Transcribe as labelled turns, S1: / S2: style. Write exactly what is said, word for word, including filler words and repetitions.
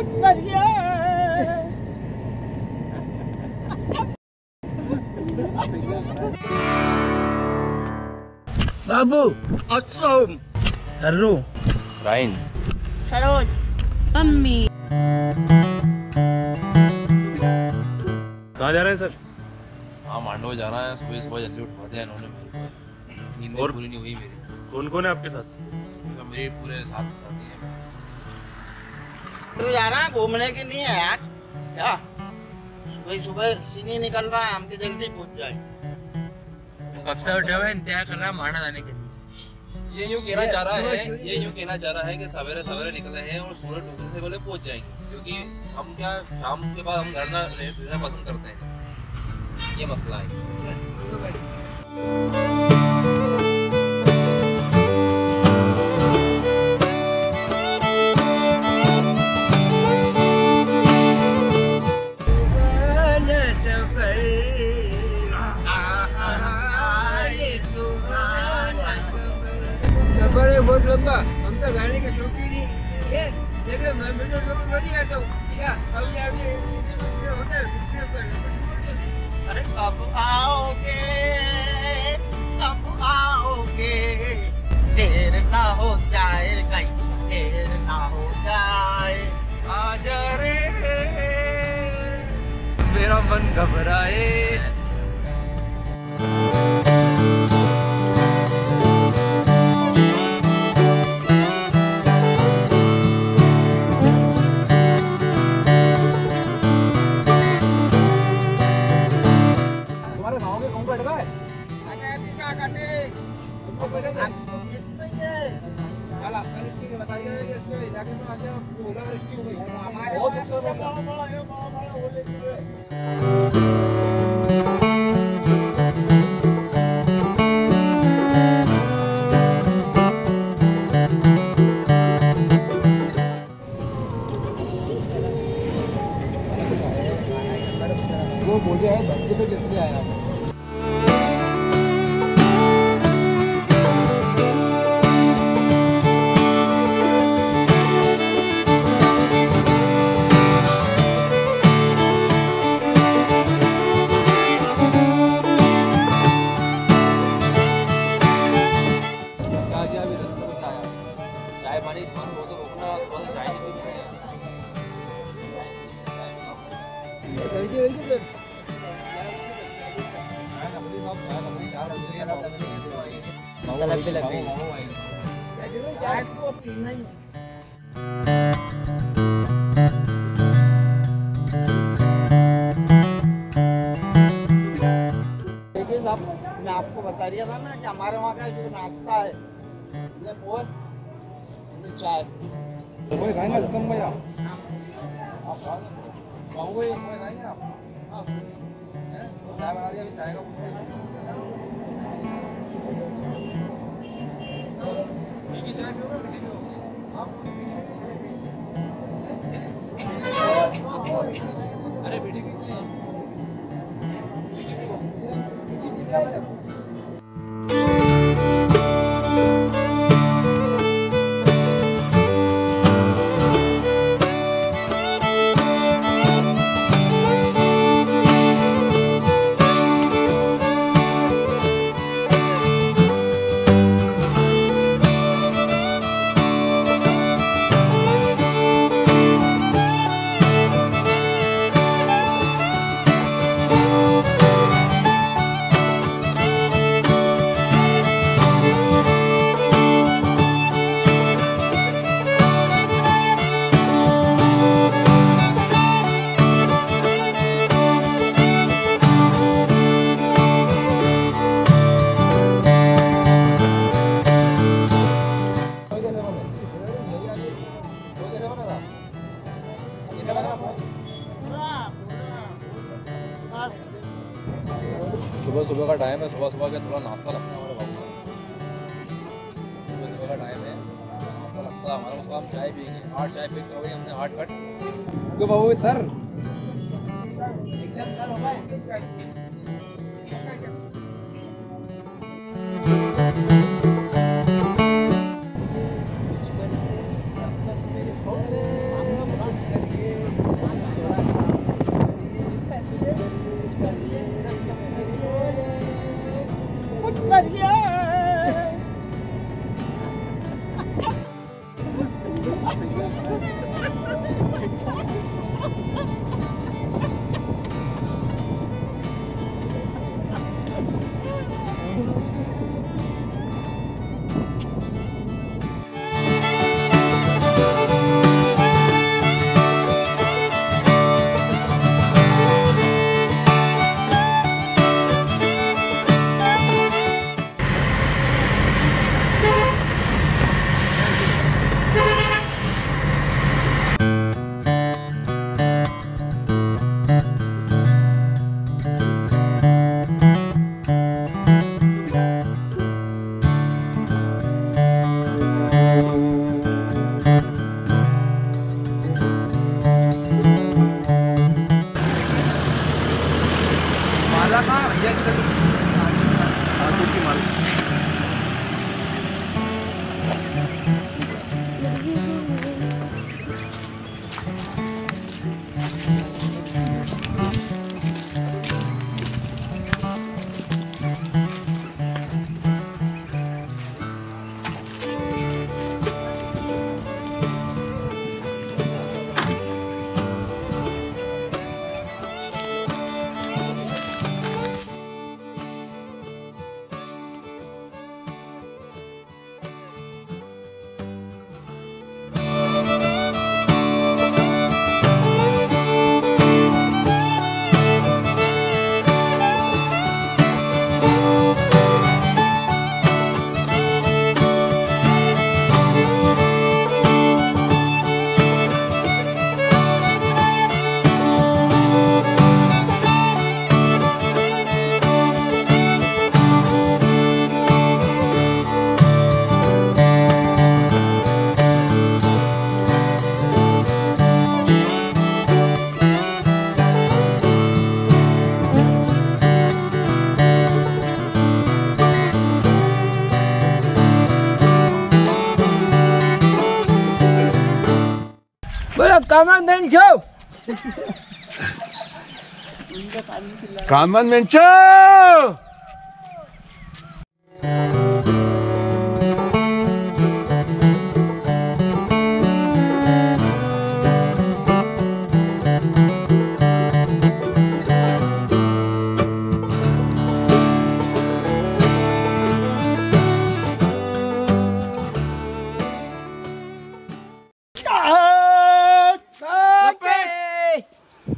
S1: पुतरिया बाबू असम सर्रू
S2: राइन
S3: सरोज मम्मी।
S2: कहाँ जा रहे हैं सर?
S4: हाँ मांडव जा रहा है। सुबह सुबह जल्दी उठा दिया इन्होंने मेरे को। नींद
S2: और
S4: पूरी नहीं हुई मेरी।
S2: कौन कौन है आपके साथ?
S4: मेरे पूरे साथ उठाती है।
S1: तू जा रहा है घूमने के लिए यार? क्या सुबह सुबह सीनी निकल रहा है, हम तो जल्दी पहुंच जाए।
S5: कब से उठे हुए इंतजार कर रहा है मांडा जाने के लिए।
S4: ये यूँ कहना चाह रहा है ये यूँ कहना चाह रहा है कि सवेरे सवेरे निकले हैं और सूरज डूबने से पहले पहुंच जाएंगे, क्योंकि हम क्या शाम के बाद हम घर ना रहना पसंद करते हैं। ये मसला है।
S5: सफर है बहुत लंबा, हम तो गाड़ी के शौकीन ही है, लेकिन मैं वीडियो जरूर नहीं आता हूँ। क्या अभी अभी होता है?
S1: अरे कब आओगे कब आओगे, देर ना हो जाए कहीं, देर ना हो जाए।
S5: आजा रे मेरा मन घबराए।
S1: वो बोले है धरती पे किसने आया?
S4: चाय पानी दुकान को तो रोकना, थोड़ा चाय नहीं पीनी है।
S1: गलत भी लग गई चाय तो पीना ही। देखिए साहब, मैं आपको बता दिया था ना कि हमारे वहाँ का जो नाश्ता है वो चाय।
S5: समय खाएंगे समय आप खाओगे समय खाएंगे आप? चाय बना दिया, अभी चाय का पूछते हैं। मीठी चाय पियोगे मीठी पियोगे आप? अरे मीठी पीते हैं। मीठी पियो मीठी पीते हैं।
S4: सुबह सुबह का टाइम है, सुबह सुबह का थोड़ा नाश्ता लगता है हमारे बाबू को। सुबह सुबह का टाइम है, नाश्ता लगता है हमारा। उसको हम चाय पियेंगे, आठ चाय पी हो गई हमने, आठ कट
S5: तो बाबू इधर बोलो come on man show
S6: common man show